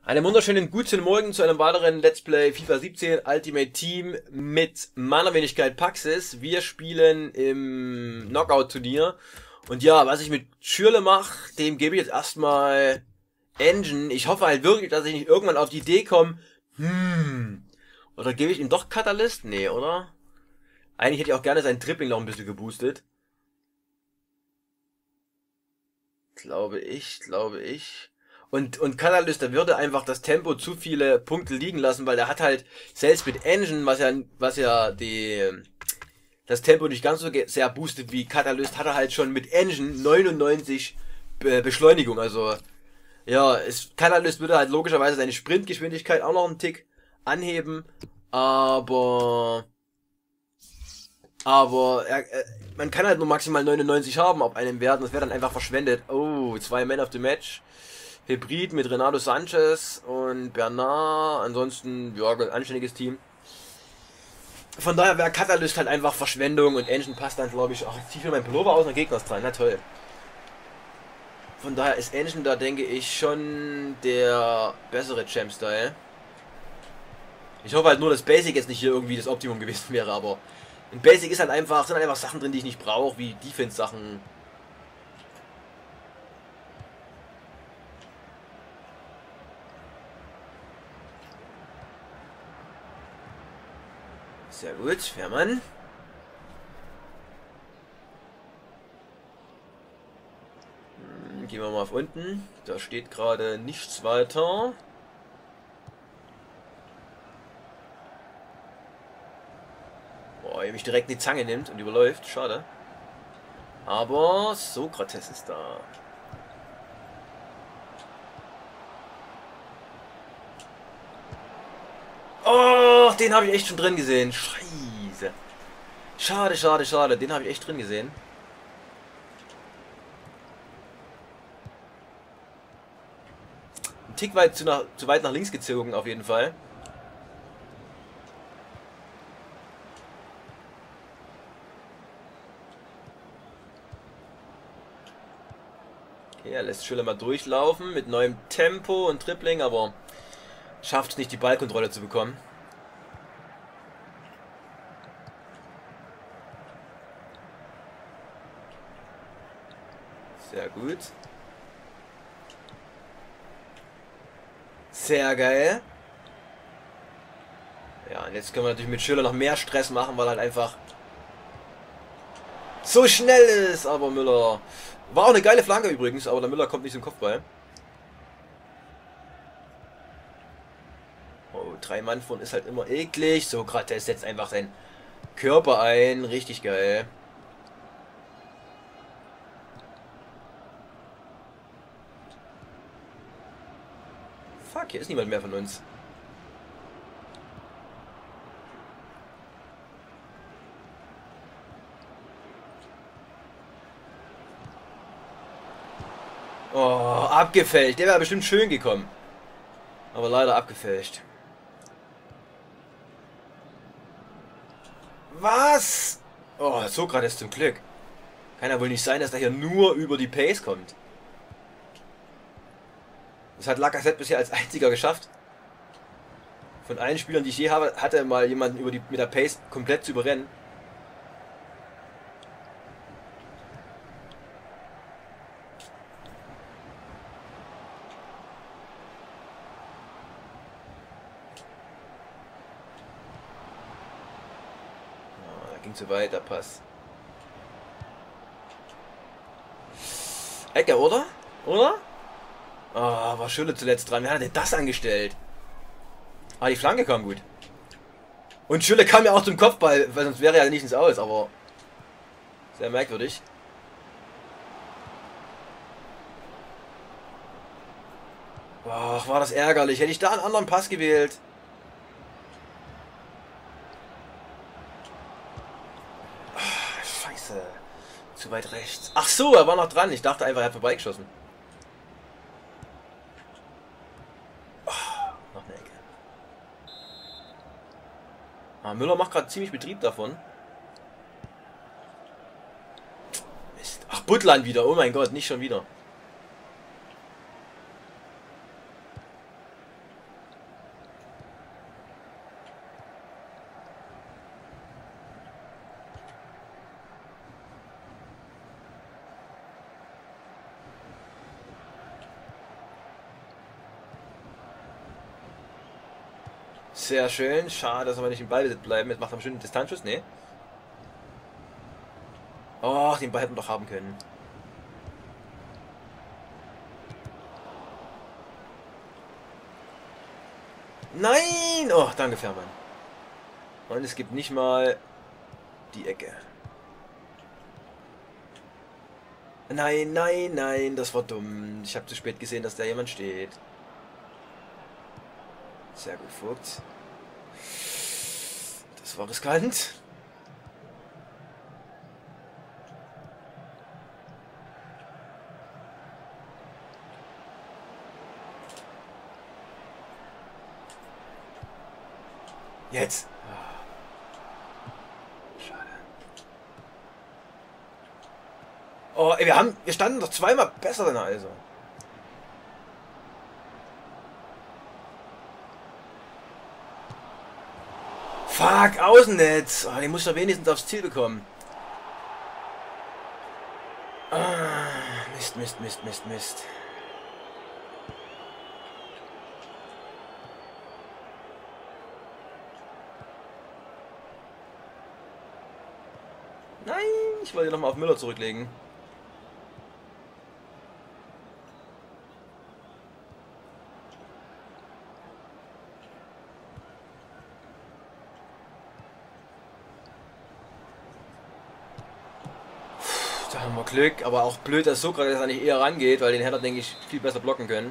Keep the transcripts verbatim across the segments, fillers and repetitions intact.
Einen wunderschönen guten Morgen zu einem weiteren Let's Play FIFA siebzehn Ultimate Team mit meiner Wenigkeit Paxis. Wir spielen im Knockout-Turnier. Und ja, was ich mit Schürle mache, dem gebe ich jetzt erstmal Engine. Ich hoffe halt wirklich, dass ich nicht irgendwann auf die Idee komme, hm, oder gebe ich ihm doch Catalyst? Nee, oder? Eigentlich hätte ich auch gerne sein Dribbling noch ein bisschen geboostet. Glaube ich, glaube ich. Und, und Catalyst, der würde einfach das Tempo zu viele Punkte liegen lassen, weil der hat halt, selbst mit Engine, was ja, was ja die, das Tempo nicht ganz so sehr boostet wie Catalyst, hat er halt schon mit Engine neunundneunzig Be Beschleunigung. Also, ja, es, Catalyst würde halt logischerweise seine Sprintgeschwindigkeit auch noch einen Tick anheben, aber, aber, er, er, man kann halt nur maximal neunundneunzig haben auf einem Wert und das wäre dann einfach verschwendet. Oh, zwei Man of the Match. Hybrid mit Renato Sanchez und Bernard. Ansonsten, ja, ein anständiges Team. Von daher wäre Catalyst halt einfach Verschwendung und Engine passt dann, glaube ich, ach, ich ziehe mir meinen Pullover aus und Gegner ist dran. Na toll. Von daher ist Engine da, denke ich, schon der bessere Champ-Style. Ich hoffe halt nur, dass Basic jetzt nicht hier irgendwie das Optimum gewesen wäre, aber in Basic ist halt einfach, sind halt einfach Sachen drin, die ich nicht brauche, wie Defense-Sachen. Sehr gut, Fährmann. Hm, gehen wir mal auf unten. Da steht gerade nichts weiter. Boah, er mich direkt in die Zange nimmt und überläuft. Schade. Aber Sokrates ist da. Oh, den habe ich echt schon drin gesehen. Scheiße. Schade, schade, schade. Den habe ich echt drin gesehen. Ein Tick weit zu, nach, zu weit nach links gezogen, auf jeden Fall. Okay, er lässt Schüller mal durchlaufen mit neuem Tempo und Dribbling, aber schafft es nicht, die Ballkontrolle zu bekommen. Sehr gut. Sehr geil. Ja, und jetzt können wir natürlich mit Schüller noch mehr Stress machen, weil er halt einfach so schnell ist. Aber Müller... War auch eine geile Flanke übrigens, aber der Müller kommt nicht zum Kopfball. Oh, drei Mann von ist halt immer eklig. So, gerade der setzt einfach seinen Körper ein. Richtig geil. Fuck, hier ist niemand mehr von uns. Oh, abgefälscht. Der wäre bestimmt schön gekommen. Aber leider abgefälscht. Was? Oh, Sokrates zum Glück. Kann ja wohl nicht sein, dass er hier nur über die Pace kommt. Das hat Lacazette bisher als einziger geschafft. Von allen Spielern, die ich je habe, hatte mal jemanden über die, mit der Pace komplett zu überrennen. Oh, da ging zu weit, der Pass. Ecke, oder? Oder? Oh, war Schülle zuletzt dran. Wer hat denn das angestellt? Ah, die Flanke kam gut. Und Schülle kam ja auch zum Kopfball, weil sonst wäre er ja nicht ins Aus, aber sehr merkwürdig. Ach, war das ärgerlich. Hätte ich da einen anderen Pass gewählt. Ach, scheiße. Zu weit rechts. Ach so, er war noch dran. Ich dachte einfach, er hat vorbeigeschossen. Noch eine Ecke. Ah, Müller macht gerade ziemlich Betrieb davon. Mist. Ach, Butland wieder. Oh mein Gott, nicht schon wieder. Sehr schön. Schade, dass wir nicht im Ball bleiben. Jetzt macht er einen schönen Distanzschuss. Nee. Oh, den Ball hätten wir doch haben können. Nein! Oh, danke, Fährmann. Und es gibt nicht mal die Ecke. Nein, nein, nein, das war dumm. Ich habe zu spät gesehen, dass da jemand steht. Sehr gut, Vogt. Das war riskant. Jetzt. Schade. Oh, ey, wir haben, wir standen doch zweimal besser denn also. Fuck, Außennetz. Oh, den muss ich doch wenigstens aufs Ziel bekommen. Ah, Mist, Mist, Mist, Mist, Mist. Nein, ich wollte nochmal auf Müller zurücklegen. Da haben wir Glück, aber auch blöd, dass Sokrates eigentlich eher rangeht, weil den hätte er, denke ich, viel besser blocken können.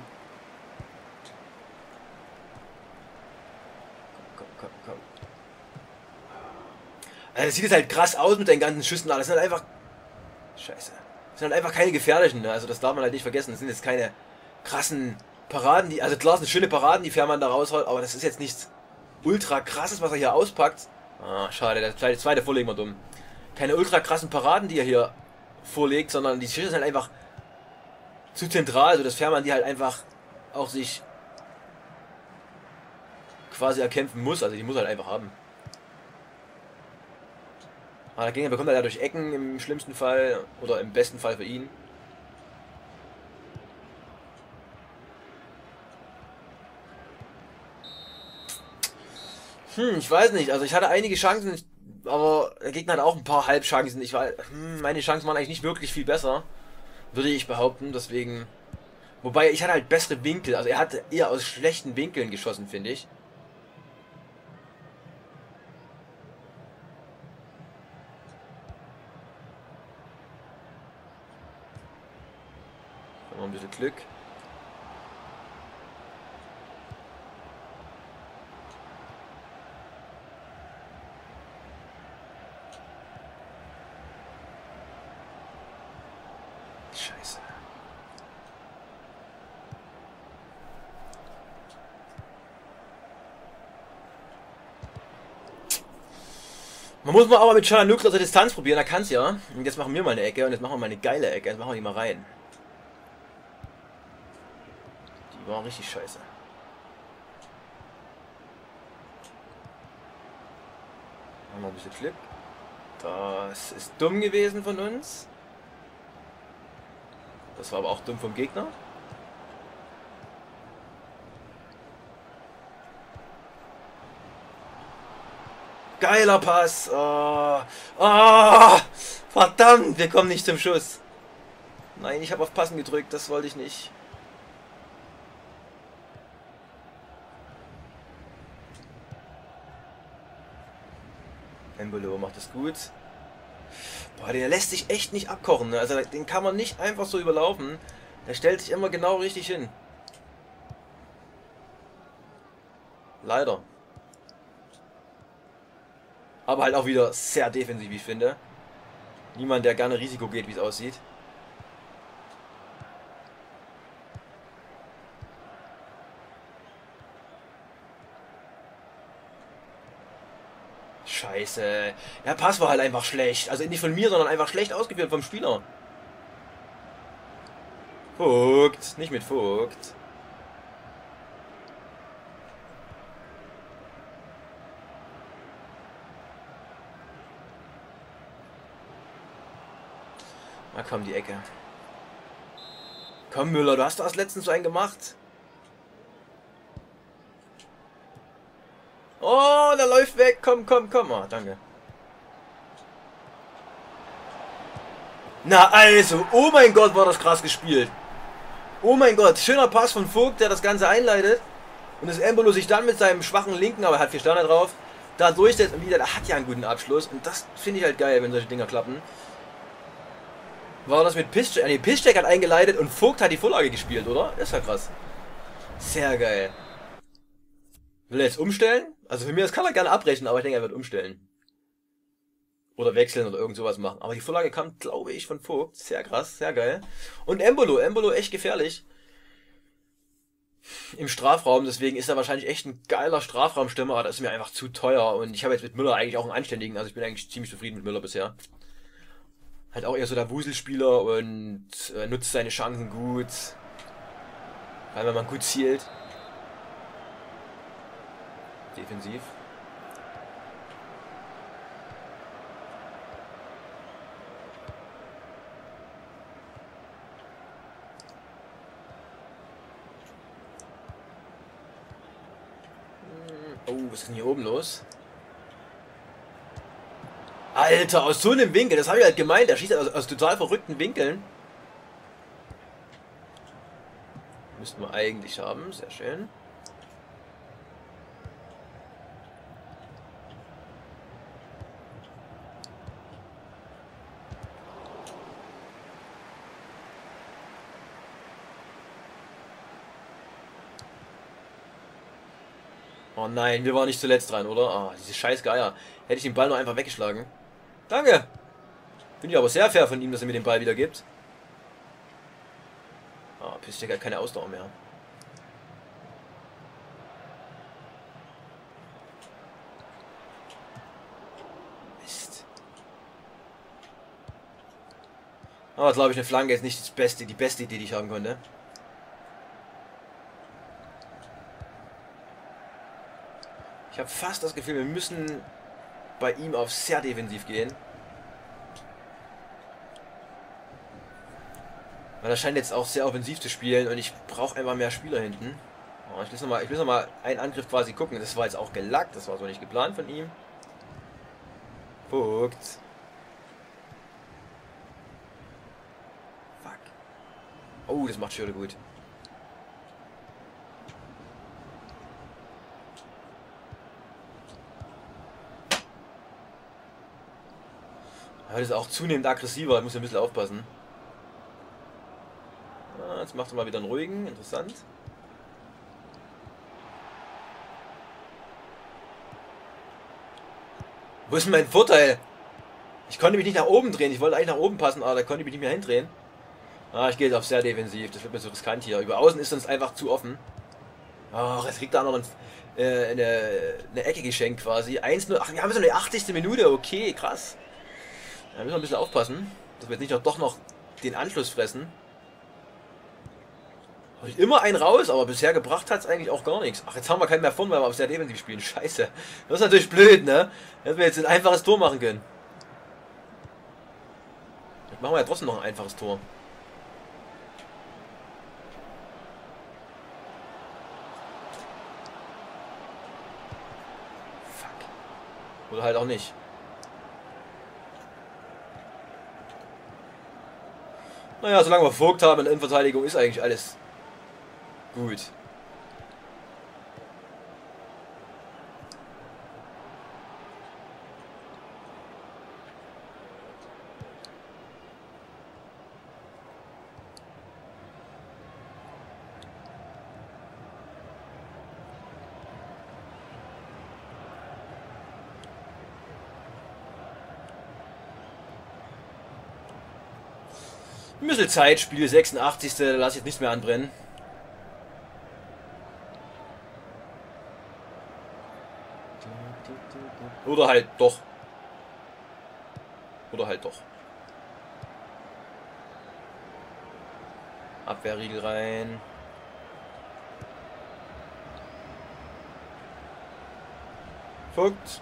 Komm, komm, komm, komm. Also das sieht jetzt halt krass aus mit den ganzen Schüssen, aber das sind halt einfach... Scheiße. Das sind halt einfach keine gefährlichen, ne? Also das darf man halt nicht vergessen. Das sind jetzt keine krassen Paraden, die... Also klar, es sind schöne Paraden, die Fährmann da rausholt, aber das ist jetzt nichts ultra krasses, was er hier auspackt. Ah, schade, der zweite, zweite vorlegen wir dumm. Keine ultra krassen Paraden, die er hier vorlegt, sondern die Schüsse sind halt einfach zu zentral, also dass Fährmann die halt einfach auch sich quasi erkämpfen muss, also die muss halt einfach haben. Aber der Gegner bekommt er halt durch Ecken im schlimmsten Fall oder im besten Fall für ihn. Hm, ich weiß nicht, also ich hatte einige Chancen, aber der Gegner hat auch ein paar Halbchancen. Ich war, hm, meine Chancen waren eigentlich nicht wirklich viel besser, würde ich behaupten, deswegen... Wobei, ich hatte halt bessere Winkel, also er hat eher aus schlechten Winkeln geschossen, finde ich. Noch ein bisschen Glück. Scheiße. Man muss mal aber mit Çalhanoğlu aus der Distanz probieren, da kann's ja. Und jetzt machen wir mal eine Ecke und jetzt machen wir mal eine geile Ecke. Jetzt machen wir die mal rein. Die war richtig scheiße. Haben wir ein bisschen Glück. Das ist dumm gewesen von uns. Das war aber auch dumm vom Gegner. Geiler Pass. Oh. Oh. Verdammt, wir kommen nicht zum Schuss. Nein, ich habe auf Passen gedrückt, das wollte ich nicht. Embolo macht es gut. Boah, der lässt sich echt nicht abkochen. Ne? Also den kann man nicht einfach so überlaufen. Der stellt sich immer genau richtig hin. Leider. Aber halt auch wieder sehr defensiv, ich finde. Niemand, der gerne Risiko geht, wie es aussieht. Scheiße. Der Pass war halt einfach schlecht. Also nicht von mir, sondern einfach schlecht ausgeführt vom Spieler. Vogt. Nicht mit Vogt. Na komm, die Ecke. Komm, Müller, du hast doch erst letztens so einen gemacht. Oh, der läuft weg. Komm, komm, komm. Oh, danke. Na also, oh mein Gott, war das krass gespielt. Oh mein Gott, schöner Pass von Vogt, der das Ganze einleitet. Und das Embolo sich dann mit seinem schwachen Linken, aber er hat vier Sterne drauf, da durchsetzt und wieder, der hat ja einen guten Abschluss. Und das finde ich halt geil, wenn solche Dinger klappen. War das mit Piszczek? Ne, Piszczek hat eingeleitet und Vogt hat die Vorlage gespielt, oder? Ist ja krass. Sehr geil. Will er jetzt umstellen? Also für mich, das kann er gerne abbrechen, aber ich denke, er wird umstellen. Oder wechseln oder irgend sowas machen. Aber die Vorlage kam, glaube ich, von Vogt. Sehr krass, sehr geil. Und Embolo, Embolo echt gefährlich. Im Strafraum, deswegen ist er wahrscheinlich echt ein geiler Strafraumstürmer, aber das ist mir einfach zu teuer. Und ich habe jetzt mit Müller eigentlich auch einen anständigen, also ich bin eigentlich ziemlich zufrieden mit Müller bisher. Halt auch eher so der Wuselspieler und äh, nutzt seine Chancen gut. Weil wenn man gut zielt. Defensiv. Oh, was ist denn hier oben los? Alter, aus so einem Winkel, das habe ich halt gemeint, der schießt aus, aus total verrückten Winkeln. Müssten wir eigentlich haben, sehr schön. Oh nein, wir waren nicht zuletzt dran, oder? Ah, diese scheiß Geier. Hätte ich den Ball noch einfach weggeschlagen. Danke! Finde ich aber sehr fair von ihm, dass er mir den Ball wieder gibt. Ah, Piszczek hat keine Ausdauer mehr. Mist. Aber glaube ich, eine Flanke ist nicht das Beste, die beste Idee, die ich haben konnte. Ich habe fast das Gefühl, wir müssen bei ihm auf sehr defensiv gehen. Weil er scheint jetzt auch sehr offensiv zu spielen und ich brauche einfach mehr Spieler hinten. Oh, ich muss nochmal noch mal einen Angriff quasi gucken. Das war jetzt auch gelackt, das war so nicht geplant von ihm. Vogt. Fuck. Oh, das macht Schürrle gut. Heute ist auch zunehmend aggressiver, ich muss ein bisschen aufpassen. Ah, jetzt macht er mal wieder einen ruhigen, interessant. Wo ist denn mein Vorteil? Ich konnte mich nicht nach oben drehen, ich wollte eigentlich nach oben passen, aber da konnte ich mich nicht mehr hindrehen. Ah, ich gehe jetzt auf sehr defensiv, das wird mir so riskant hier. Über außen ist uns einfach zu offen. Ach, jetzt kriegt er noch ein, äh, eine, eine Ecke geschenkt quasi. eins null, ach, wir haben so eine achtzigste Minute, okay, krass. Da müssen wir ein bisschen aufpassen, dass wir jetzt nicht noch, doch noch den Anschluss fressen. Habe ich immer einen raus, aber bisher gebracht hat es eigentlich auch gar nichts. Ach, jetzt haben wir keinen mehr von, weil wir auf sehr defensiv spielen. Scheiße. Das ist natürlich blöd, ne? Dass wir jetzt ein einfaches Tor machen können. Jetzt machen wir ja trotzdem noch ein einfaches Tor. Fuck. Oder halt auch nicht. Naja, solange wir Vogt haben in der Innenverteidigung, ist eigentlich alles gut. Ein bisschen Zeit, Spiel sechsundachtzigste Lass ich jetzt nichts mehr anbrennen. Oder halt doch. Oder halt doch. Abwehrriegel rein. Vogt.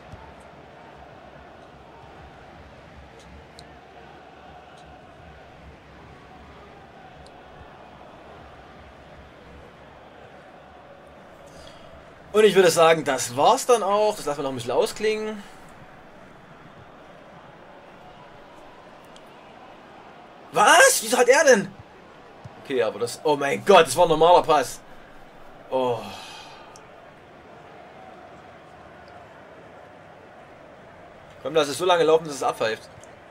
Und ich würde sagen, das war's dann auch. Das lassen wir noch ein bisschen ausklingen. Was? Wieso hat er denn? Okay, aber das... Oh mein Gott, das war ein normaler Pass. Oh. Komm, lass es so lange laufen, dass es abpfeift.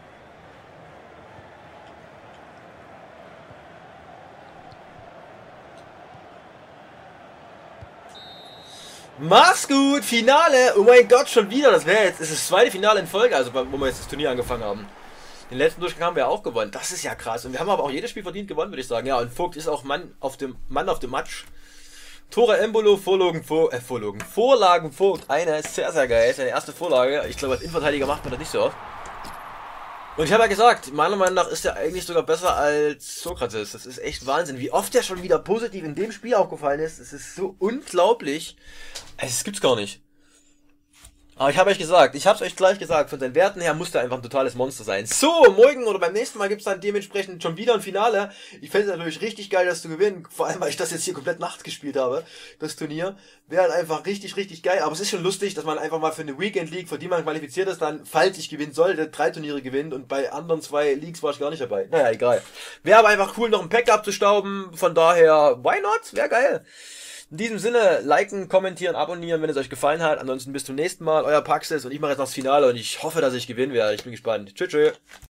Mach's gut, Finale! Oh mein Gott, schon wieder. Das wäre jetzt... Das ist das zweite Finale in Folge, also wo wir jetzt das Turnier angefangen haben. Den letzten Durchgang haben wir auch gewonnen. Das ist ja krass. Und wir haben aber auch jedes Spiel verdient gewonnen, würde ich sagen. Ja, und Vogt ist auch Mann auf dem Mann auf dem Match. Tore Embolo, Vorlagen, Vor, äh, Vorlagen, Vorlagen, Vogt. Eine ist sehr, sehr geil. Seine erste Vorlage. Ich glaube, als Innenverteidiger macht man das nicht so oft. Und ich habe ja gesagt, meiner Meinung nach ist er eigentlich sogar besser als Sokrates. Das ist echt Wahnsinn, wie oft er schon wieder positiv in dem Spiel aufgefallen ist. Es ist so unglaublich. Es gibt's gar nicht. Aber ich habe euch gesagt, ich habe es euch gleich gesagt, von seinen Werten her muss der einfach ein totales Monster sein. So, morgen oder beim nächsten Mal gibt es dann dementsprechend schon wieder ein Finale. Ich fände es natürlich richtig geil, das zu gewinnen, vor allem, weil ich das jetzt hier komplett nachts gespielt habe, das Turnier. Wäre halt einfach richtig, richtig geil. Aber es ist schon lustig, dass man einfach mal für eine Weekend League, für die man qualifiziert ist, dann, falls ich gewinnen sollte, drei Turniere gewinnt und bei anderen zwei Leagues war ich gar nicht dabei. Naja, egal. Wäre aber einfach cool, noch ein Pack abzustauben, von daher, why not? Wäre geil. In diesem Sinne, liken, kommentieren, abonnieren, wenn es euch gefallen hat. Ansonsten bis zum nächsten Mal. Euer Paxis und ich mache jetzt noch das Finale und ich hoffe, dass ich gewinnen werde. Ich bin gespannt. Tschüss, tschüss.